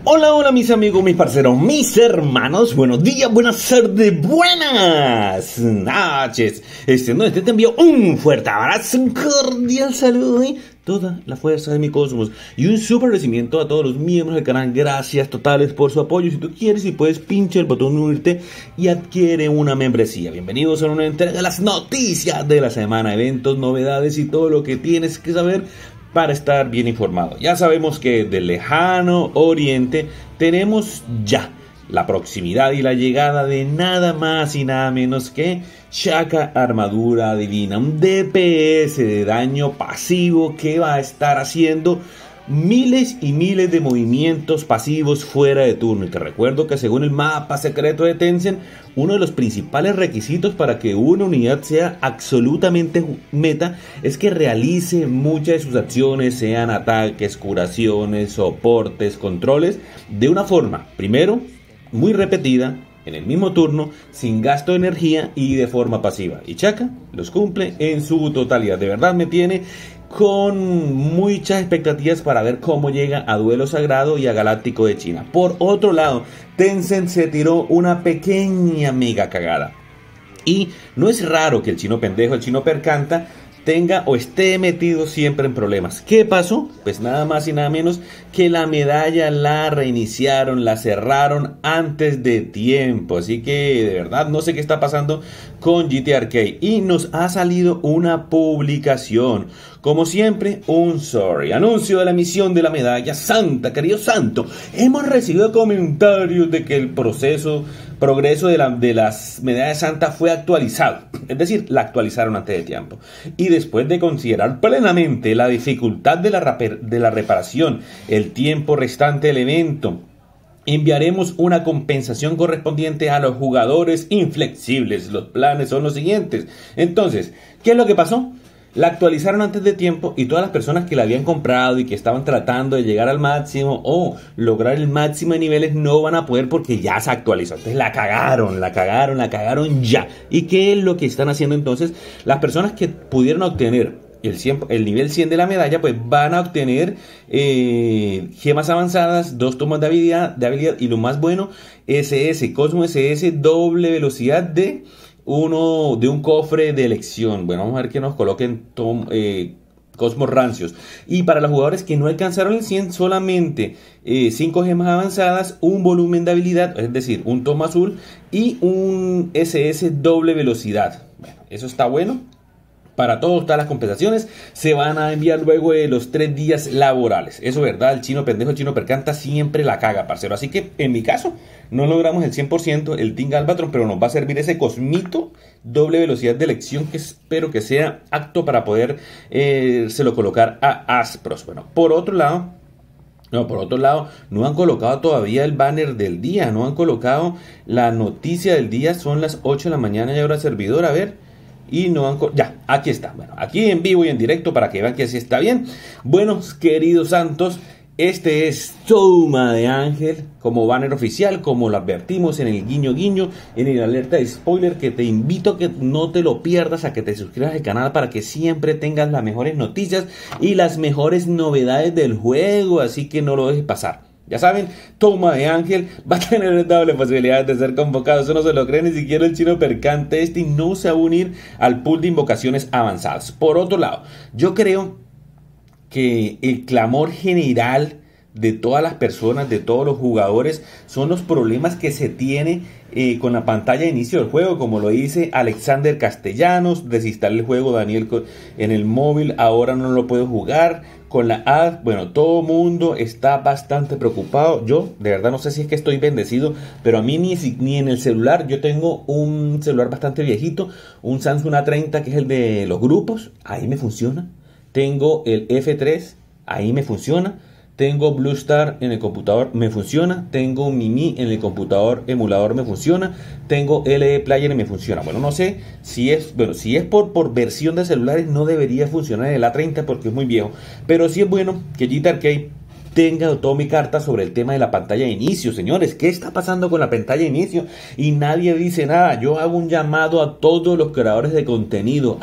Hola, hola mis amigos, mis parceros, mis hermanos, buenos días, buenas tardes, buenas noches. Te envío un fuerte abrazo, un cordial saludo y toda la fuerza de mi cosmos. Y un súper agradecimiento a todos los miembros del canal, gracias totales por su apoyo. Si tú quieres y puedes, pincha el botón unirte y adquiere una membresía. Bienvenidos a una entrega de las noticias de la semana, eventos, novedades y todo lo que tienes que saber para estar bien informado. Ya sabemos que del lejano oriente tenemos ya la proximidad y la llegada de nada más y nada menos que Shaka Armadura Divina, un DPS de daño pasivo que va a estar haciendo miles y miles de movimientos pasivos fuera de turno. Y te recuerdo que según el mapa secreto de Tencent, uno de los principales requisitos para que una unidad sea absolutamente meta es que realice muchas de sus acciones, sean ataques, curaciones, soportes, controles, de una forma, primero, muy repetida, en el mismo turno, sin gasto de energía y de forma pasiva. Y Shaka los cumple en su totalidad. De verdad me tiene con muchas expectativas para ver cómo llega a Duelo Sagrado y a Galáctico de China. Por otro lado, Tencent se tiró una pequeña mega cagada. Y no es raro que el chino pendejo, el chino percanta, tenga o esté metido siempre en problemas. ¿Qué pasó? Pues nada más y nada menos que la medalla la reiniciaron, la cerraron antes de tiempo. Así que de verdad no sé qué está pasando con GT Arcade. Y nos ha salido una publicación. Como siempre, un sorry. Anuncio de la emisión de la medalla santa, querido santo. Hemos recibido comentarios de que el progreso de las medallas santas fue actualizado. Es decir, la actualizaron antes de tiempo. Y después de considerar plenamente la dificultad de la reparación, el tiempo restante del evento, enviaremos una compensación correspondiente a los jugadores inflexibles. Los planes son los siguientes. Entonces, ¿qué es lo que pasó? La actualizaron antes de tiempo y todas las personas que la habían comprado y que estaban tratando de llegar al máximo o lograr el máximo de niveles no van a poder porque ya se actualizó. Entonces la cagaron ya. ¿Y qué es lo que están haciendo entonces? Las personas que pudieron obtener el nivel 100 de la medalla, pues van a obtener gemas avanzadas, 2 tomas de habilidad y lo más bueno, Cosmo SS, doble velocidad de un cofre de elección. Bueno, vamos a ver que nos coloquen Cosmos rancios. Y para los jugadores que no alcanzaron el 100, solamente 5 gemas avanzadas, un volumen de habilidad, es decir, un tomo azul y un SS doble velocidad. Bueno, eso está bueno. Para todas las compensaciones se van a enviar luego de los 3 días laborales. Eso es verdad, el chino pendejo, el chino percanta siempre la caga, parcero. Así que en mi caso no logramos el 100% el Team Galvatron, pero nos va a servir ese cosmito doble velocidad de elección que espero que sea apto para poder se lo colocar a Aspros. Bueno, por otro lado, no han colocado todavía el banner del día, no han colocado la noticia del día. Son las 8 de la mañana y ahora servidor, a ver. Y no han... Ya, aquí está. Bueno, aquí en vivo y en directo para que vean que así está bien. Bueno, queridos santos, este es Toma de Ángel como banner oficial, como lo advertimos en el guiño guiño, en el alerta de spoiler, que te invito a que no te lo pierdas, a que te suscribas al canal para que siempre tengas las mejores noticias y las mejores novedades del juego, así que no lo dejes pasar. Ya saben, Toma de Ángel va a tener doble posibilidad de ser convocado. Eso no se lo cree ni siquiera el chino percante y no se va a unir al pool de invocaciones avanzadas. Por otro lado, yo creo que el clamor general de todas las personas, de todos los jugadores, son los problemas que se tiene con la pantalla de inicio del juego, como lo dice Alexander Castellanos. Desinstalé el juego, Daniel, en el móvil, ahora no lo puedo jugar. Con la app, bueno, todo el mundo está bastante preocupado. Yo, de verdad, no sé si es que estoy bendecido, pero a mí ni en el celular. Yo tengo un celular bastante viejito, un Samsung A30, que es el de los grupos, ahí me funciona. Tengo el F3, ahí me funciona. Tengo BlueStar en el computador, me funciona. Tengo Mimi en el computador emulador, me funciona. Tengo LE Player y me funciona. Bueno, no sé si es, por versión de celulares, no debería funcionar el A30 porque es muy viejo. Pero sí es bueno que GT Arcade tenga o tome cartas sobre el tema de la pantalla de inicio. Señores, ¿qué está pasando con la pantalla de inicio? Y nadie dice nada. Yo hago un llamado a todos los creadores de contenido,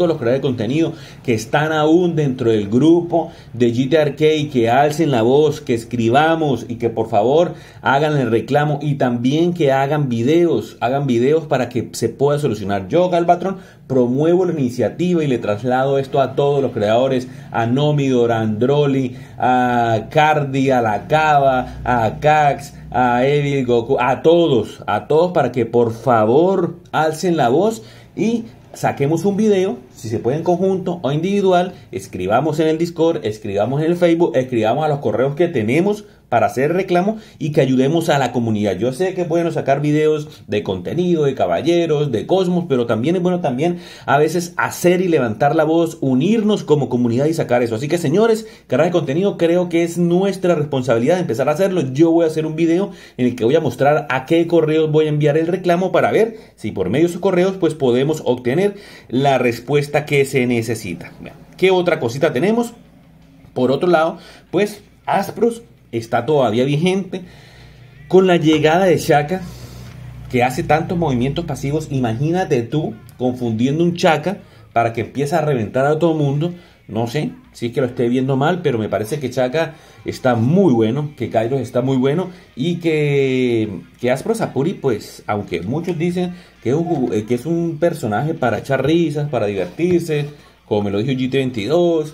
que están aún dentro del grupo de GT Arcade, que alcen la voz, que escribamos y que por favor hagan el reclamo, y también que hagan videos para que se pueda solucionar. Yo, Galvatron, promuevo la iniciativa y le traslado esto a todos los creadores, a Nomidor, a Androli, a Cardi, a La Cava, a Cax, a Evil Goku, a todos para que por favor alcen la voz y saquemos un video, si se puede en conjunto o individual, escribamos en el Discord, escribamos en el Facebook, escribamos a los correos que tenemos para hacer reclamo y que ayudemos a la comunidad. Yo sé que es bueno sacar videos de contenido, de caballeros, de Cosmos, pero también es bueno a veces hacer y levantar la voz, unirnos como comunidad y sacar eso. Así que, señores, creadores de contenido, creo que es nuestra responsabilidad empezar a hacerlo. Yo voy a hacer un video en el que voy a mostrar a qué correos voy a enviar el reclamo para ver si por medio de esos correos pues podemos obtener la respuesta que se necesita. ¿Qué otra cosita tenemos? Por otro lado, pues Aspros está todavía vigente. Con la llegada de Shaka, que hace tantos movimientos pasivos, imagínate tú confundiendo un Shaka para que empiece a reventar a todo el mundo. No sé si es que lo esté viendo mal, pero me parece que Shaka está muy bueno, que Kairos está muy bueno, y que Aspro Sapuri, pues, aunque muchos dicen que es un personaje para echar risas, para divertirse, como me lo dijo GT22,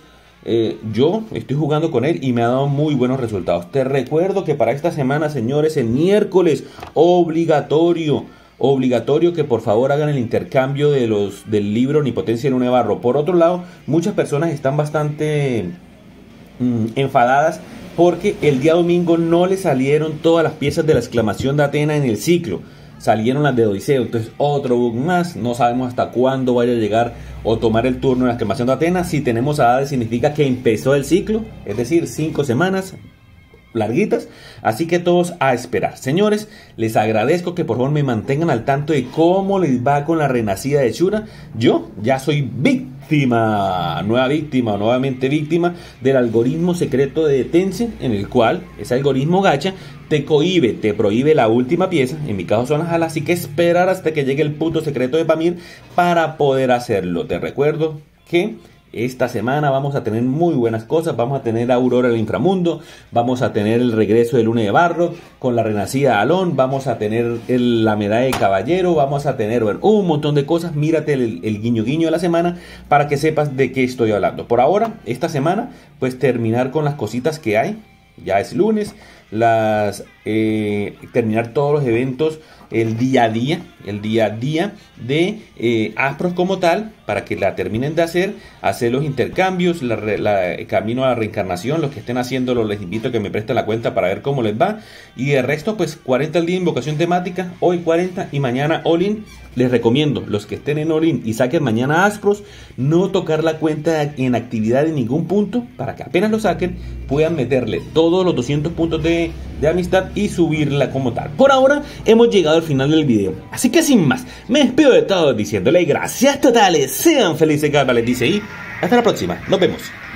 yo estoy jugando con él y me ha dado muy buenos resultados. Te recuerdo que para esta semana, señores, el miércoles, obligatorio que por favor hagan el intercambio del libro Omnipotencia en Barro. Por otro lado, muchas personas están bastante enfadadas porque el día domingo no le salieron todas las piezas de la exclamación de Athena en el ciclo. Salieron las de Odiseo, entonces otro bug más. No sabemos hasta cuándo vaya a llegar o tomar el turno en la exclamación de Atenas. Si tenemos a Hades, significa que empezó el ciclo, es decir, 5 semanas larguitas. Así que todos a esperar. Señores, les agradezco que por favor me mantengan al tanto de cómo les va con la renacida de Shura. Yo ya soy nuevamente víctima del algoritmo secreto de Tencent, en el cual ese algoritmo gacha te prohíbe la última pieza, en mi caso son las alas, así que esperar hasta que llegue el punto secreto de Pamir para poder hacerlo. Te recuerdo que esta semana vamos a tener muy buenas cosas. Vamos a tener Aurora del Inframundo, vamos a tener el regreso de Luna de Barro con la renacida de Alon, vamos a tener la medalla de caballero, vamos a tener un montón de cosas. Mírate el guiño de la semana para que sepas de qué estoy hablando. Por ahora, esta semana, pues terminar con las cositas que hay. Ya es lunes, terminar todos los eventos, el día a día de Aspros como tal, para que la terminen de hacer los intercambios, camino a la reencarnación. Los que estén haciéndolo, les invito a que me presten la cuenta para ver cómo les va. Y de resto, pues 40 al día, invocación temática, hoy 40 y mañana all-in. Les recomiendo, los que estén en all-in y saquen mañana Aspros, no tocar la cuenta en actividad en ningún punto, para que apenas lo saquen puedan meterle todos los 200 puntos de amistad y subirla como tal. Por ahora hemos llegado al final del video, así que sin más, me despido de todos diciéndole gracias totales, sean felices, Galva les dice, y hasta la próxima, nos vemos.